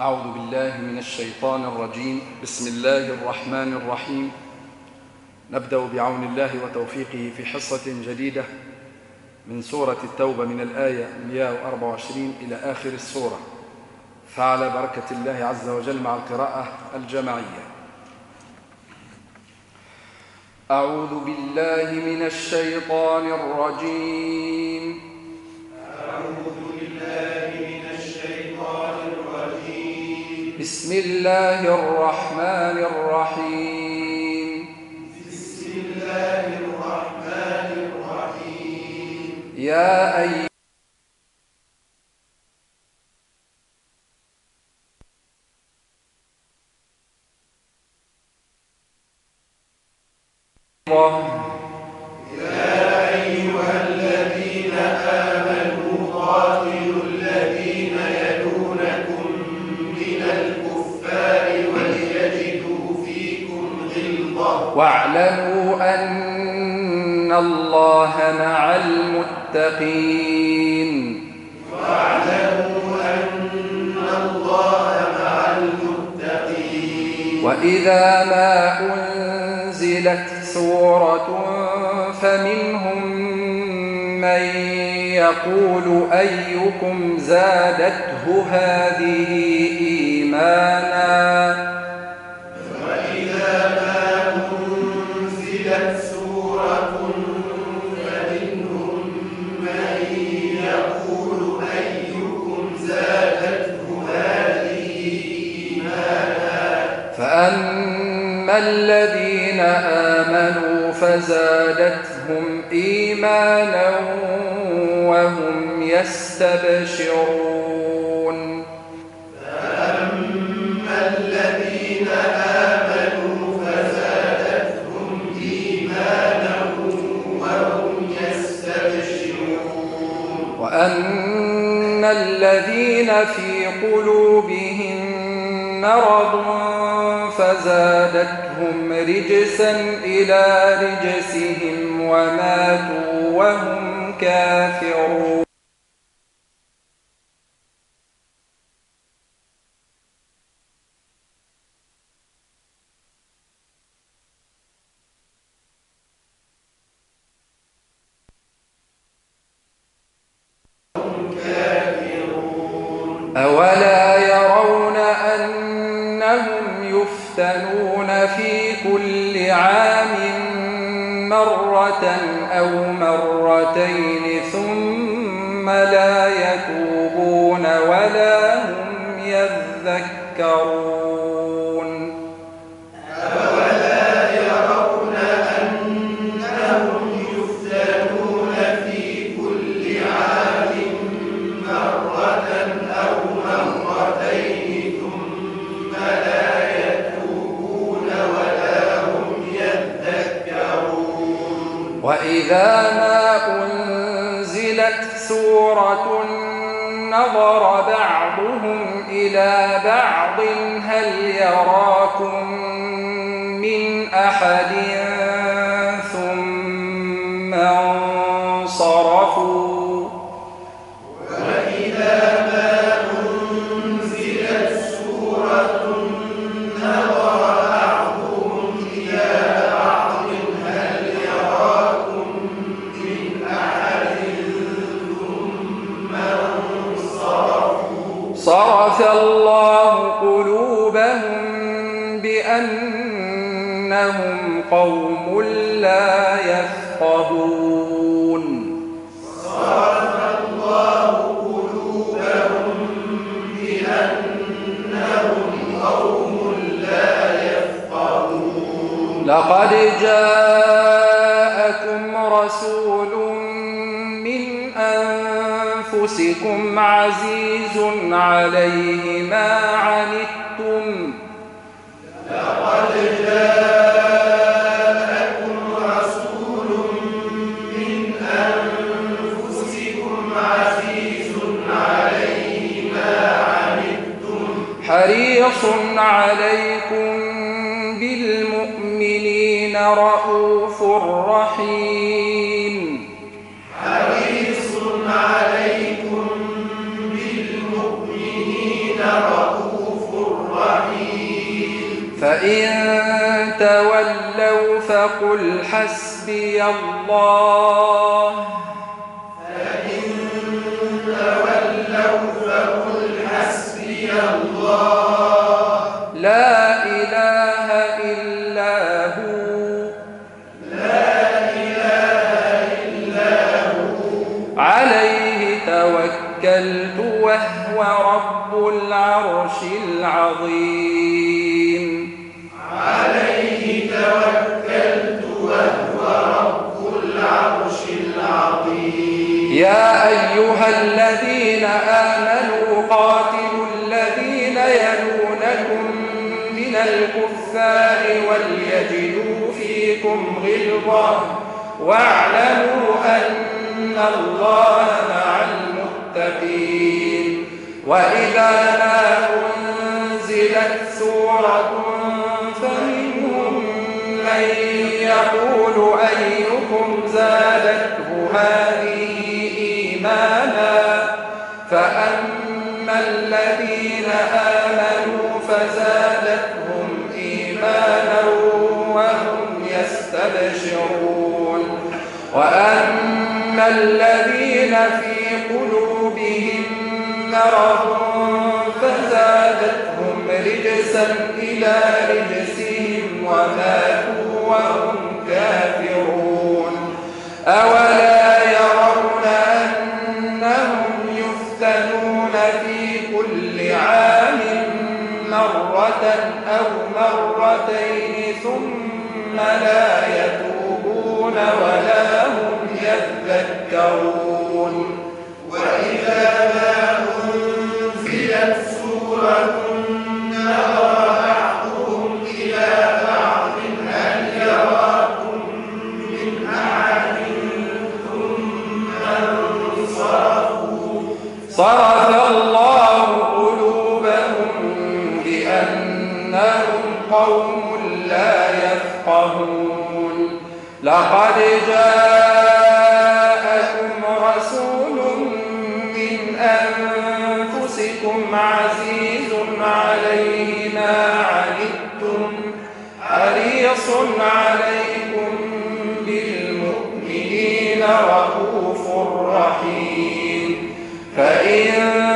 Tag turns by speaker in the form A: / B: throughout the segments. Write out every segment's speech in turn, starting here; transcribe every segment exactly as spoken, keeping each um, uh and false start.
A: أعوذ بالله من الشيطان الرجيم. بسم الله الرحمن الرحيم. نبدأ بعون الله وتوفيقه في حصة جديدة من سورة التوبة من الآية مئة وأربعة وعشرين إلى آخر السورة، فعلى بركة الله عز وجل مع القراءة الجماعية. أعوذ بالله من الشيطان الرجيم.
B: أعوذ بالله من الشيطان الرجيم.
A: بسم الله الرحمن الرحيم.
B: بسم الله الرحمن الرحيم.
A: يا أيها
B: يا أيها الذين آمنوا قاتلوا الذين يلونكم من الكفار وليجدوا فيكم غلظة
A: واعلموا أن الله مع المتقين.
B: واعلموا أن الله مع المتقين.
A: وإذا ما أنزلت سورة فمنهم من يقول أيكم زادته هذه إيمانا.
B: وإذا ما أنزلت سورة فمنهم من يقول أيكم زادته هذه إيمانا.
A: فأما الذين آمنوا فزادتهم إيمانا وهم يستبشرون.
B: فأما الذين آمنوا فزادتهم إيمانا وهم يستبشرون.
A: وأن الذين في قلوبهم مرض فزادتهم رجسا إلى رجسهم وماتوا وهم كافرون. أولا يرون أنهم يفتنون في كل عام مرة أو مرتين ثم لا يتوبون ولا هم يذكرون.
B: أولا يرون أنهم يفتنون في كل عام مرة أو مرتين ثم لا يتوبون ولا هم يذكرون.
A: وإذا ما أنزلت سورة نظر بعضهم إلى بعض هل يراكم من أحد ثم انصرفوا.
B: وإذا ما أنزلت سورة نظر بعضهم إلى بعض هل يراكم من أحد ثم انصرفوا.
A: صرف الله قلوبهم بأنهم قوم لا يفقهون.
B: صرف الله قلوبهم بأنهم قوم لا يفقهون.
A: لقد جاءكم رسول من أنفسكم عزيز عليه ما عنتم.
B: لقد جاءكم رسول من أنفسكم عزيز عليه ما عنتم
A: حريص عليكم بالمؤمنين رؤوف رحيم.
B: حريص عليكم بالمؤمنين رؤوف
A: فإن تولوا فقل حسبي الله
B: فإن تولوا فقل حسبي الله
A: لا إله إلا هو
B: لا إله إلا هو
A: عليه توكلت وهو رب العرش العظيم
B: عليه توكلت وهو رب العرش العظيم
A: يا أيها الذين آمنوا قاتلوا الذين يلونكم من الكفار وليجدوا فيكم غلظة واعلموا أن الله مع المتقين وإذا ما أنزلت سورة فمنهم من يقول أيكم زادته هذه إيمانا فأما الذين آمنوا فزادتهم إيمانا وهم يستبشرون وأما الذين في قلوبهم مرض فزادتهم رجسا إلى رجسهم وماتوا وهم كافرون أولا يرون أنهم يفتنون في كل عام مرة أو مرتين ثم لا يتوبون ولا هم يذكرون
B: وإذا ما أنزلت سورة نظر بعضهم إلى بعض هل يراكم من أحد ثم انصرفوا
A: صرف الله قلوبهم بأنهم قوم لا يفقهون لقد جاءكم رسول من أنفسكم عزيز عليه ما عنتم حريص عليكم بالمؤمنين رؤوف رحيم فإن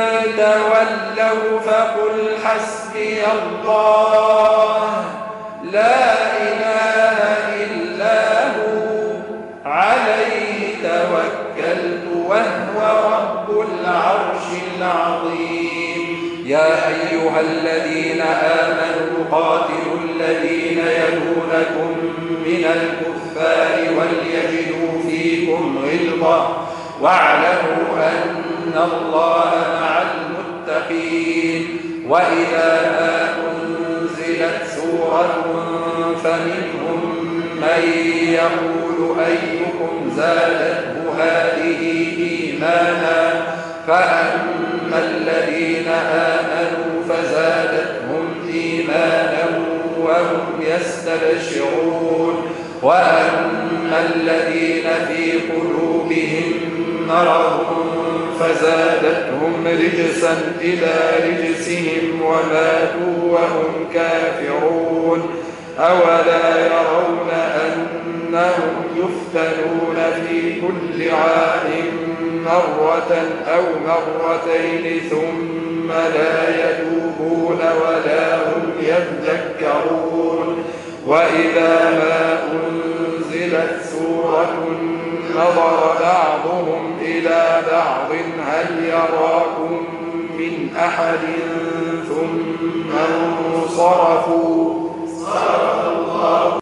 A: تولوا فقل حسبي الله لا إله إلا هو عليه توكلت وهو رب العرش العظيم يا أيها الذين آمنوا قاتلوا الذين يلونكم من الكفار وليجدوا فيكم غلظة واعلموا أن الله مع المتقين وإذا ما أنزلت سورة فمنهم من يقول أيكم زادته هذه إيمانا فأما الذين آمنوا فزادتهم إيمانا وهم يستبشرون وأما الذين في قلوبهم مرض فزادتهم رجسا إلى رجسهم وماتوا وهم كافرون أولا يرون أنهم يفتنون في كل عام مرة أو مرتين ثم لا يتوبون ولا هم يذكرون وإذا ما أنزلت سورة نظر بعضهم إلى بعض هل يراكم من أحد ثم انصرفوا صرف الله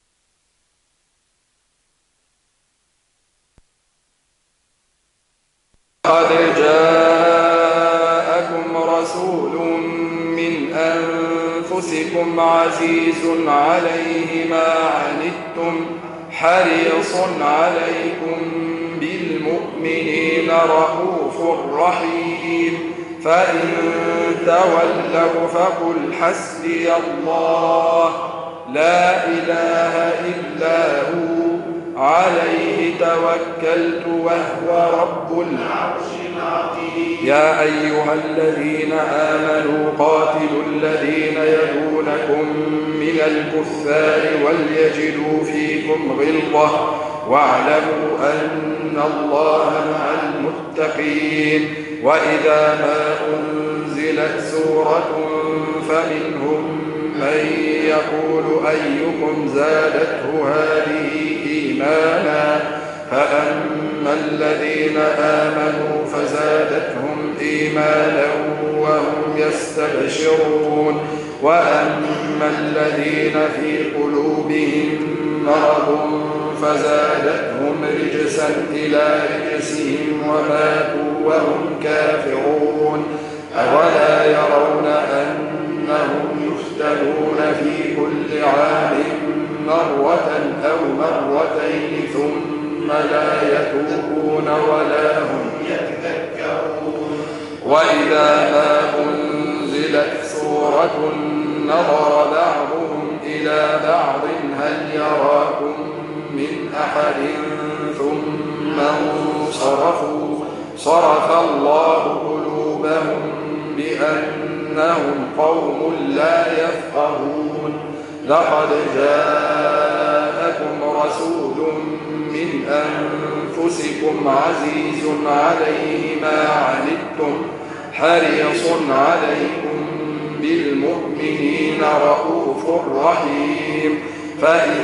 A: قد جاءكم رسول من أنفسكم عزيز عليه ما عنتم حريص عليكم بالمؤمنين رؤوف رحيم فإن تولوا فقل حسبي الله لا إله إلا هو عليه توكلت وهو رب العرش العظيم يا أيها الذين آمنوا قاتلوا الذين يلونكم من الكفار وليجدوا فيكم غلظة واعلموا أن الله مع المتقين. وإذا ما أنزلت سورة فمنهم من يقول أيكم زادته هذه إيمانا فأما الذين آمنوا فزادتهم إيمانا وهم يستبشرون وأما الذين في قلوبهم مرض فزادتهم رجسا إلى رجسهم وماتوا وهم كافرون. أولا يرون أنهم يفتنون في كل عام مرة أو مرتين ثم لا يتوبون ولا هم يتذكرون. وإذا ما أنزلت سورة نظر بعضهم إلى بعض هل يراكم من أحد ثم انصرفوا صرف الله قلوبهم بأنهم قوم لا يفقهون. لقد جاءكم رسول من أنفسكم عزيز عليه ما عنتم حريص عليكم بالمؤمنين رؤوف رحيم. فإن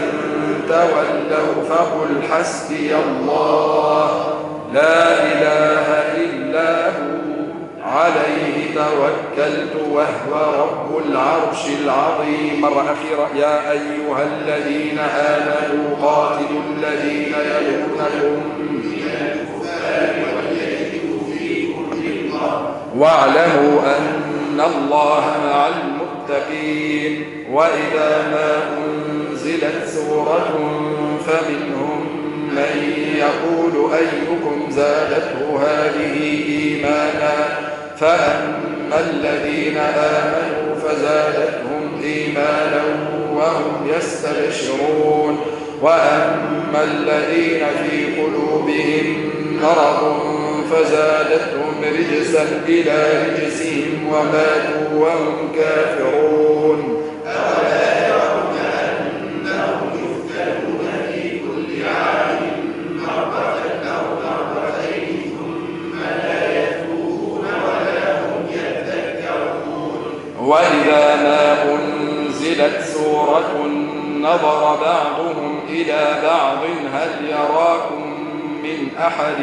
A: تولوا فقل حسبي الله لا إله إلا هو عليه توكلت وهو رب العرش العظيم. مرة أخيرة يا أيها الذين آمنوا قاتلوا الذين يلونكم من الكفار وليجدوا فيكم غلظة واعلموا أن الله مع المتقين. وإذا ما أنزلت سورة فمنهم من يقول أيكم زادته هذه إيمانا فأما الذين آمنوا فزادتهم إيمانا وهم يستبشرون وأما الذين في قلوبهم مرض فزادتهم رجسا إلى رجسهم وماتوا وهم كافرون. أولا يرون أنهم يفتنون في كل عام مرة أو مرتين ثم لا يتوبون ولا هم يتذكرون. وإذا ما أنزلت سورة نظر بعضهم إلى بعض هل يراكم من أحد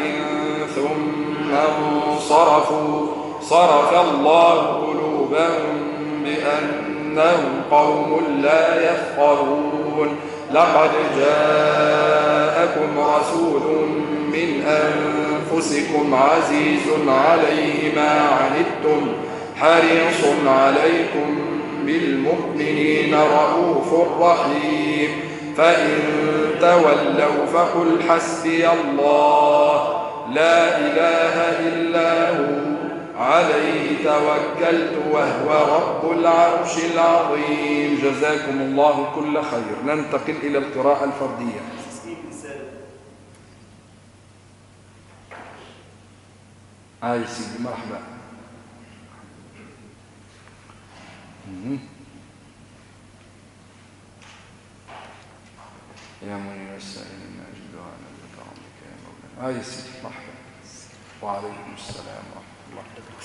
A: ثم انصرفوا صرف الله قلوبهم بأنهم قوم لا يفقهون. لقد جاءكم رسول من أنفسكم عزيز عليه ما عنتم حريص عليكم بالمؤمنين رؤوف رحيم. فإن تولوا فقل حسبي الله لا إله إلا هو عليه توكلت وهو رب العرش العظيم. جزاكم الله كل خير. ننتقل إلى القراءة الفردية. آي سيدي مرحبا. يا منير السائل من أجل دعانا بكرمك يا مولانا. آي سيدي مرحبا. وعليكم السلام ورحمة الله.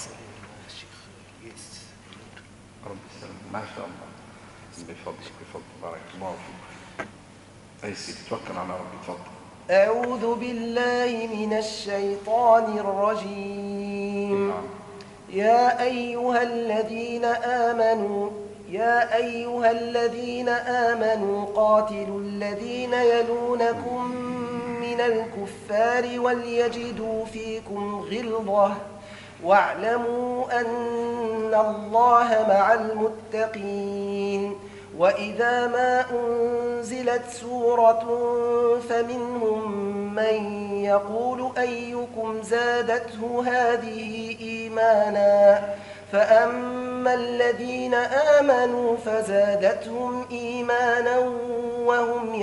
A: رب السلام ما شاء الله بفضلك بفضل بارك الله فيك. أي سيدي توكل على ربي تفضل.
C: أعوذ بالله من الشيطان الرجيم. يا أيها الذين آمنوا يا أيها الذين آمنوا قاتلوا الذين يلونكم من الكفار وليجدوا فيكم غلظة واعلموا أن الله مع المتقين. وإذا ما أنزلت سورة فمنهم من يقول أيكم زادته هذه إيمانا فأما الذين آمنوا فزادتهم إيمانا وهم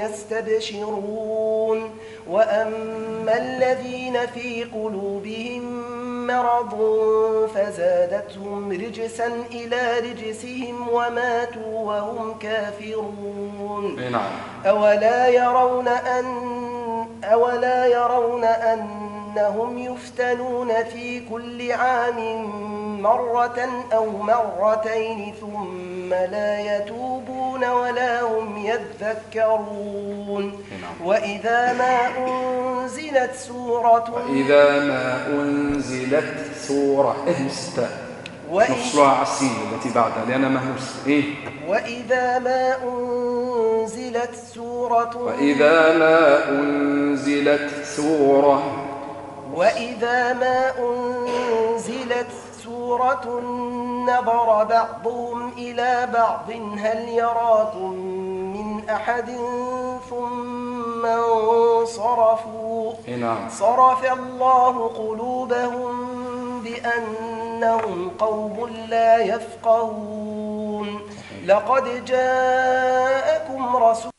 C: يستبشرون وأما الذين في قلوبهم مرض فزادتهم رجسا إلى رجسهم وماتوا وهم كافرون.
A: نعم.
C: أولا يرون أن أولا يرون أنهم يفتنون في كل عام مرة أو مرتين ثم لا يتوبون ولا هم يذكرون. وإذا ما أنزلت سورة
A: وإذا ما أنزلت سورة اهمس نفصلها على السين التي بعدها لأنها مهموس. إيه؟
C: وإذا ما أنزلت سورة
A: وإذا ما أنزلت سورة
C: وإذا ما أنزلت سورة نظر بعضهم إلى بعض هل يراكم من أحد ثم انصرفوا.
A: نعم.
C: صرف الله قلوبهم بأنهم قوم لا يفقهون. لقد جاءكم رسول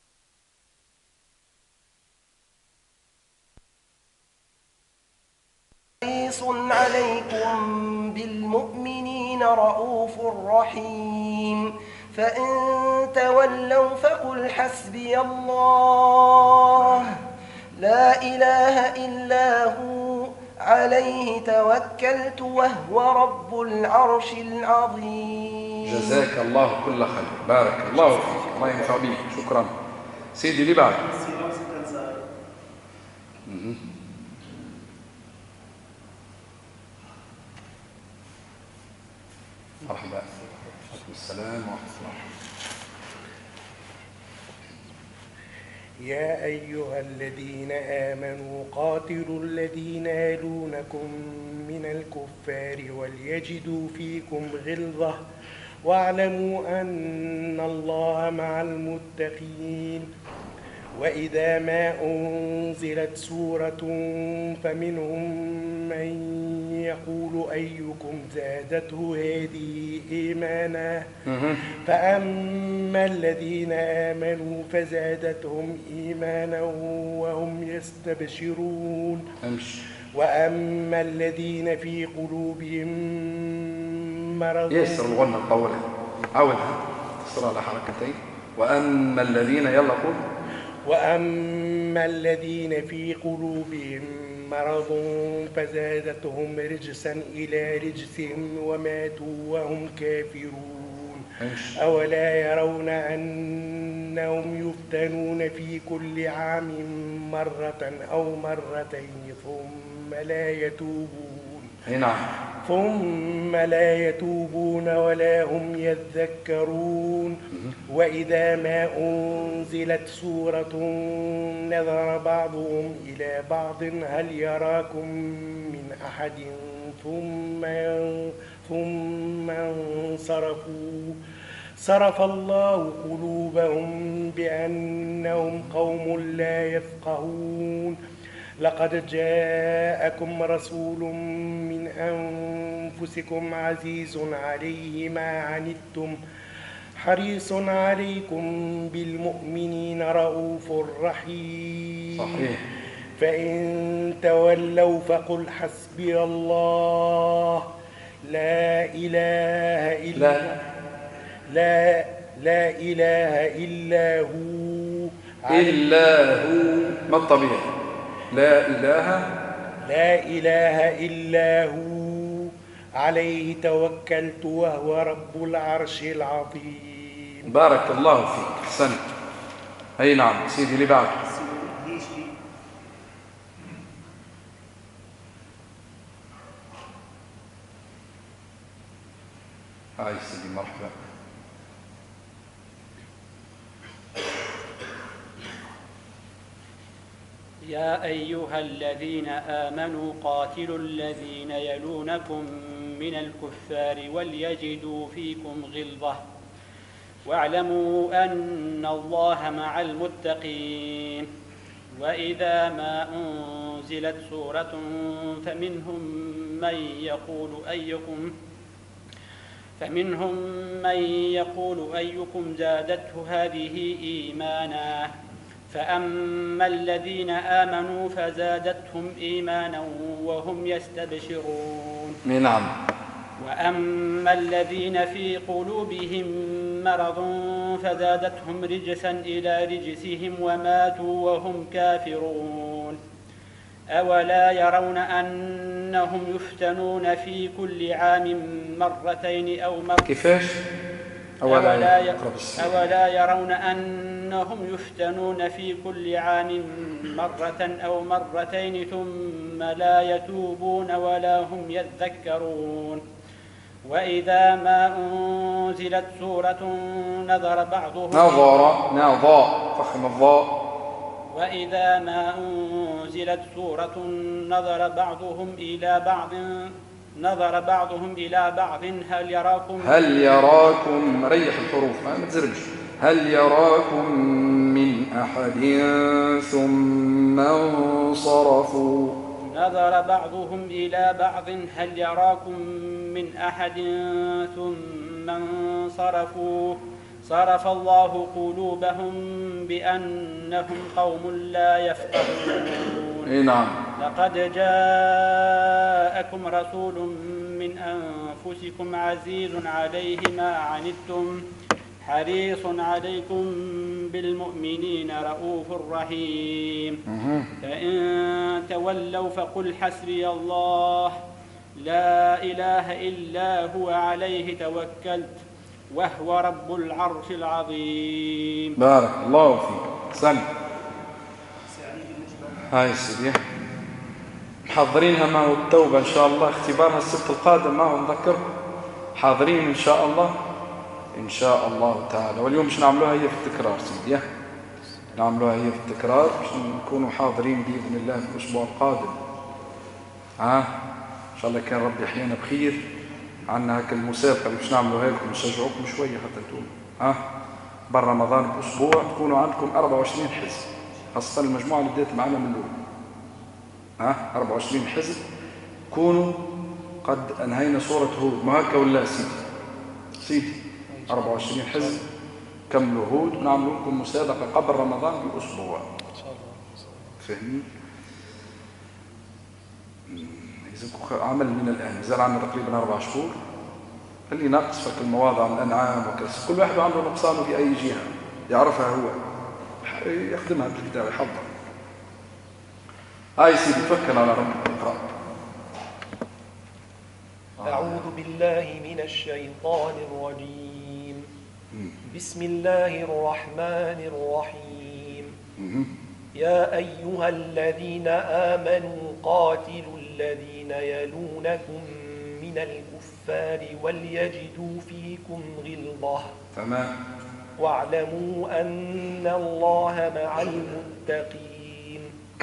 C: حريص عليكم بالمؤمنين رؤوف رحيم. فإن تولوا فقل حسبي الله لا إله إلا هو عليه توكلت وهو رب العرش العظيم.
A: جزاك الله كل خير، بارك الله فيك، الله ينفع بيك، شكرا. سيدي اللي بعد. مرحبا. عليكم السلام ورحمة الله.
D: يا أيها الذين آمنوا قاتلوا الذين يلونكم من الكفار وليجدوا فيكم غلظة واعلموا أن الله مع المتقين. وإذا ما أنزلت سورة فمنهم من يقول أيكم زادته هذه إيمانا فأما الذين آمنوا فزادتهم إيمانا وهم يستبشرون. وأما الذين في قلوبهم مرض
A: يسر الغنى الطولة عاودها تصر على حركتين. وأما الذين يلا قول
D: وأما الذين في قلوبهم مرض فزادتهم رجسا إلى رجسهم وماتوا وهم كافرون. أولا يرون أنهم يفتنون في كل عام مرة أو مرتين ثم لا يتوبون
A: نعم.
D: ثم لا يتوبون ولا هم يذكرون. وإذا ما أنزلت سورة نظر بعضهم إلى بعض هل يراكم من أحد ثم ثم انصرفوا. صرف الله قلوبهم بأنهم قوم لا يفقهون. لقد جاءكم رسول من أنفسكم عزيز عليه ما عنتم حريص عليكم بالمؤمنين رؤوف رحيم.
A: صحيح.
D: فإن تولوا فقل حسبي الله لا إله إلا لا لا إله إلا هو
A: إلا هو. ما الطبيعي؟ لا إله
D: لا إله إلا هو عليه توكلت وهو رب العرش العظيم.
A: بارك الله فيك، أحسنت. أي نعم. سيدي اللي بعد. هاي سيدي مرحبا.
E: يا أيها الذين آمنوا قاتلوا الذين يلونكم من الكفار وليجدوا فيكم غلظة واعلموا أن الله مع المتقين. وإذا ما أنزلت سورة فمنهم من يقول أيكم فمنهم من يقول أيكم زادته هذه إيمانا فأما الذين آمنوا فزادتهم إيمانا وهم يستبشرون.
A: نعم.
E: وأما الذين في قلوبهم مرض فزادتهم رجسا إلى رجسهم وماتوا وهم كافرون. أولا يرون أنهم يفتنون في كل عام مرتين أو مرتين
A: كيفاش؟
E: أولا, أولا, أولا يرون أنهم يفتنون في كل عام مرة أو مرتين ثم لا يتوبون ولا هم يذكرون. وإذا ما أنزلت سورة نظر بعضهم
A: نظر نظر فخم الضاء
E: وإذا ما أنزلت سورة نظر بعضهم إلى بعض نظر بعضهم إلى بعض هل يراكم
A: هل يراكم ريح الحروف ما تزربش هل يراكم من أحد ثم انصرفوا.
E: نظر بعضهم إلى بعض هل يراكم من أحد ثم انصرفوا. صرف الله قلوبهم بأنهم قوم لا يفقهون.
A: نعم.
E: لقد جاءكم رسول من أنفسكم عزيز عليه ما عنتم حريص عليكم بالمؤمنين رؤوف رحيم. فإن تولوا فقل حسبي الله لا إله إلا هو عليه توكلت وهو رب العرش العظيم.
A: بارك الله فيك. سلم. هاي سيدي محضرينها معه التوبة إن شاء الله، اختبارها السبت القادم معه نذكركم حاضرين إن شاء الله إن شاء الله تعالى. واليوم مش نعملوها هي في التكرار سيدي، نعملوها هي في التكرار باش نكونوا حاضرين بإذن الله في الأسبوع القادم. ها إن شاء الله كان ربي يحيينا بخير. عندنا هكا المسابقة اللي باش نعملوها لكم نشجعوكم شوية حتى انتم ها بر رمضان بأسبوع تكونوا عندكم أربعة وعشرين حزب، خاصة المجموعة اللي بدات معنا من الأول ها أربعة وعشرين حزب كونوا قد أنهينا سورة هود. ما هكا ولا سيدي سيدي أربعة وعشرين حزب كملوا هود ونعملوا لكم مسابقة قبل رمضان بأسبوع إن شاء الله. فهمين؟ عمل من الآن زال عنا تقريبا أربع شهور اللي ناقص فك المواضع من الأنعام وكذا، كل واحد عنده نقصانه في أي جهة يعرفها هو يخدمها بالكتاب يحضر. هاي سيدي توكل على ربك. اقرأ.
C: أعوذ بالله من الشيطان الرجيم. بسم الله الرحمن الرحيم. يا أيها الذين آمنوا قاتلوا الذين يلونكم من الكفار وليجدوا فيكم غلظة.
A: تمام.
C: واعلموا أن الله مع المتقين.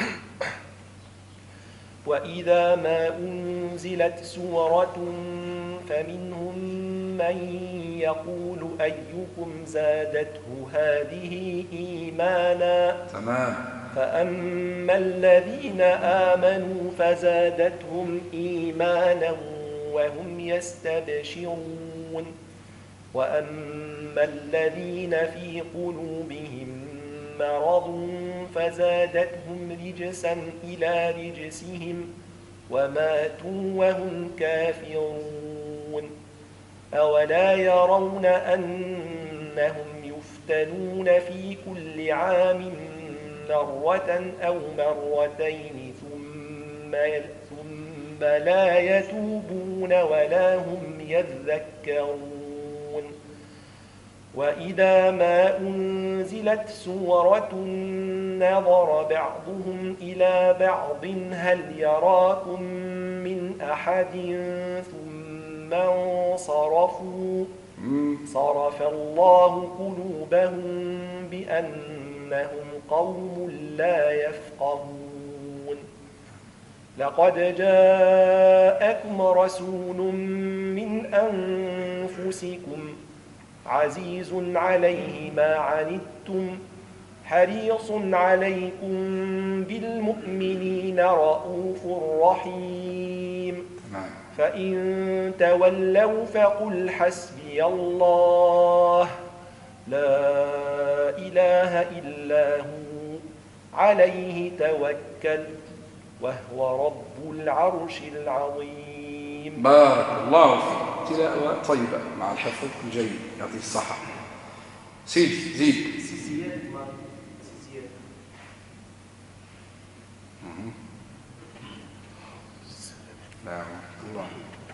C: وإذا ما أنزلت سورة فمنهم من يقول أيكم زادته هذه إيمانا.
A: تمام.
C: فأما الذين آمنوا فزادتهم إيمانا وهم يستبشرون. وأما الذين في قلوبهم مرض فزادتهم رجسا إلى رجسهم وماتوا وهم كافرون. أولا يرون أنهم يفتنون في كل عام مرة أو مرتين ثم ثم لا يتوبون ولا هم يذكرون. وإذا ما أنزلت سورة نظر بعضهم إلى بعض هل يراكم من أحد ثم انصرفوا. صرف الله قلوبهم بأنهم قوم لا يفقهون. لقد جاءكم رسول من أنفسكم عزيز عليه ما عنتم حريص عليكم بالمؤمنين رؤوف رحيم. فإن تولوا فقل حسبي الله لا إله إلا هو عليه توكل وهو رب العرش العظيم.
A: بارك الله فيك. تلاوة طيبة مع الحفظ الجيد، يعطيك الصحة. سيد زيد. لا الله.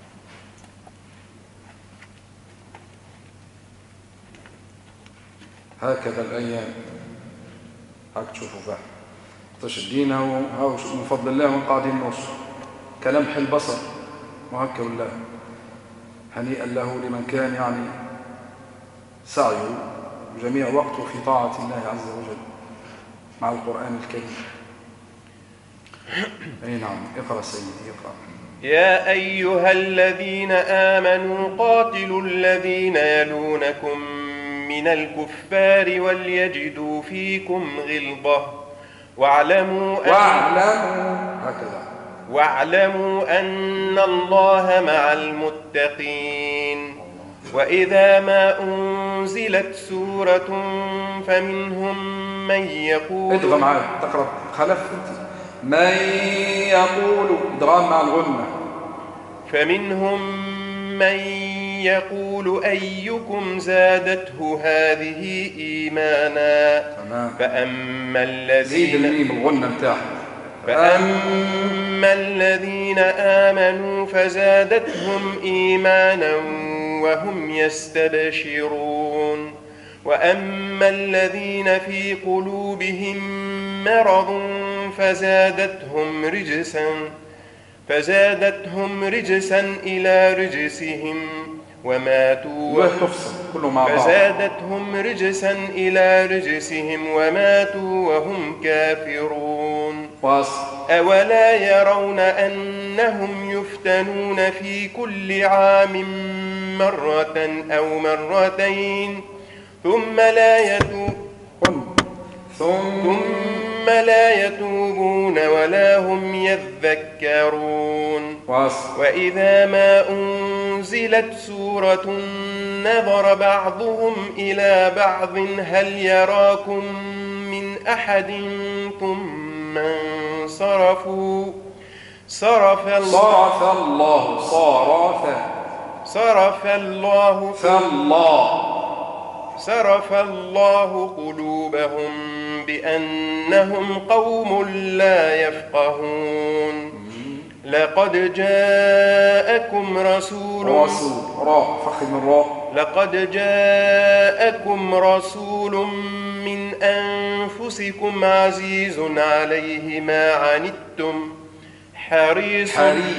A: هكذا الأيام، هاك تشوفوا فيها تشدينا وهاو من فضل الله وقاعدين نوصل كلمح البصر وهكا والله. هنيئا له لمن كان يعني سعيه وجميع وقته في طاعة الله عز وجل مع القرآن الكريم. أي نعم. اقرأ سيدي اقرأ.
C: يا أيها الذين آمنوا قاتلوا الذين يلونكم من الكفار وليجدوا فيكم غلظة واعلموا أن
A: واعلموا هكذا
C: واعلموا أن الله مع المتقين. وإذا ما أنزلت سورة فمنهم من يقول
A: ادغم معايا تقرأ خلف من يقول ادغام مع الغنة.
C: فمنهم من يقول أيكم زادته هذه إيمانا.
A: تمام.
C: فأما
A: زيد
C: الذين
A: الميم الغنة متاعها.
C: فأما الذين آمنوا فزادتهم إيمانا وهم يستبشرون. وأما الذين في قلوبهم مرض فزادتهم رجسا فزادتهم رجسا إلى رجسهم وماتوا
A: كله مع بعض.
C: فزادتهم رجسا إلى رجسهم وماتوا وهم كافرون.
A: واصل.
C: أولا يرون أنهم يفتنون في كل عام مرة أو مرتين ثم لا يتوبون ثم لا يتوبون ولا هم يذكرون.
A: واصل.
C: وإذا ما أنزلت سورة نظر بعضهم إلى بعض هل يراكم من أحد ثم انصرفوا صرف الله
A: صرف الله صرف
C: صرف الله
A: فالله
C: صرف الله قلوبهم بأنهم قوم لا يفقهون. لقد جاءكم رسول
A: رسول راء فخم الراء
C: لقد جاءكم رسول من أنفسكم عزيز عليه ما عنتم حريص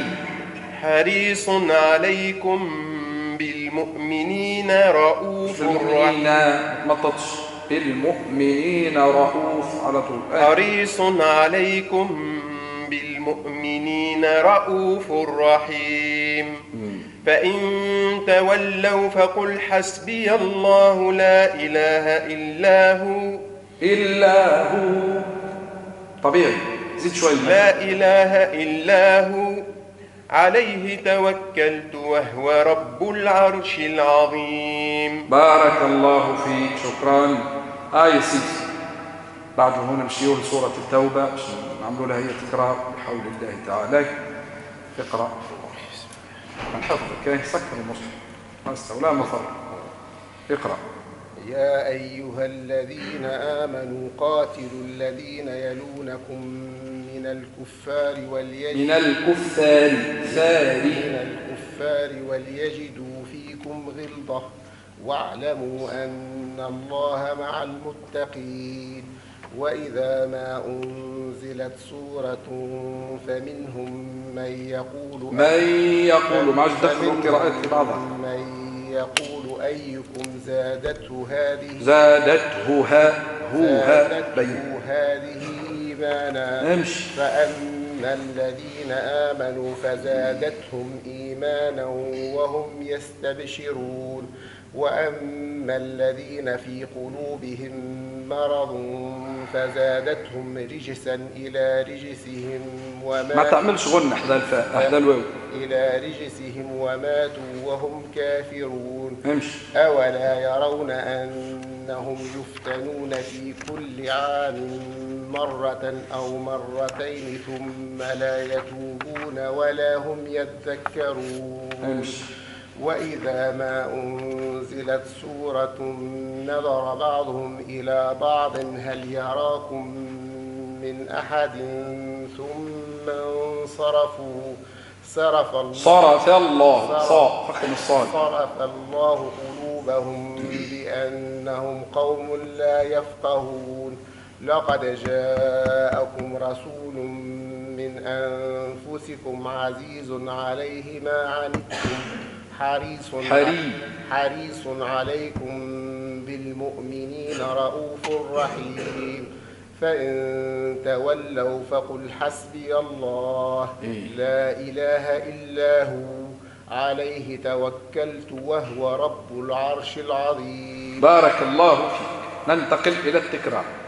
C: حريص عليكم بالمؤمنين رؤوف رحيم.
A: ما تطش بالمؤمنين رؤوف على طول.
C: حريص عليكم بالمؤمنين رؤوف رحيم. فإن تولوا فقل حسبي الله لا إله إلا هو
A: إلا هو. طبيعي زيد شوي.
C: لا إله إلا هو عليه توكلت وهو رب العرش العظيم.
A: بارك الله فيك. شكرا. آية سيدي بعد هنا نمشيو لسورة التوبة باش نعملوا لها هي تقرأ بحول الله تعالى. اقرأ من حفظك كاين سكر المصحف ولا مفر. اقرأ.
F: يا أيها الذين آمنوا قاتلوا الذين يلونكم من الكفار وليجدوا
A: من الكفار ثاري
F: من الكفار وليجدوا فيكم غلظة واعلموا أن الله مع المتقين. وإذا ما أنزلت سورة فمنهم من يقول
A: من يقول مع دخل القراءات في بعضها
F: من يقول أيكم زادته هذه
A: زادته ها هو ها
F: زادته هذه إيمانا.
A: امشي.
F: فأما الذين آمنوا فزادتهم إيمانا وهم يستبشرون. وأما الذين في قلوبهم مرض فزادتهم رجسا إلى رجسهم وماتوا
A: ما تعملش غنة أحدى الفاء أحدى الواو
F: إلى رجسهم وماتوا وهم كافرون
A: امشي.
F: أولا يرون أنهم يفتنون في كل عام مرة أو مرتين ثم لا يتوبون ولا هم يذكرون
A: امشي.
F: وإذا ما أنزلت سورة نظر بعضهم إلى بعض هل يراكم من أحد ثم انصرفوا صرف الله
A: صرف الله صا فخم الصاد
F: صرف الله قلوبهم بأنهم قوم لا يفقهون لقد جاءكم رسول من أنفسكم عزيز عليه ما عنتم حريص
A: حري
F: حريص عليكم بالمؤمنين رؤوف رحيم فإن تولوا فقل حسبي الله لا إله إلا هو عليه توكلت وهو رب العرش العظيم.
A: بارك الله فيك. ننتقل إلى التكرار.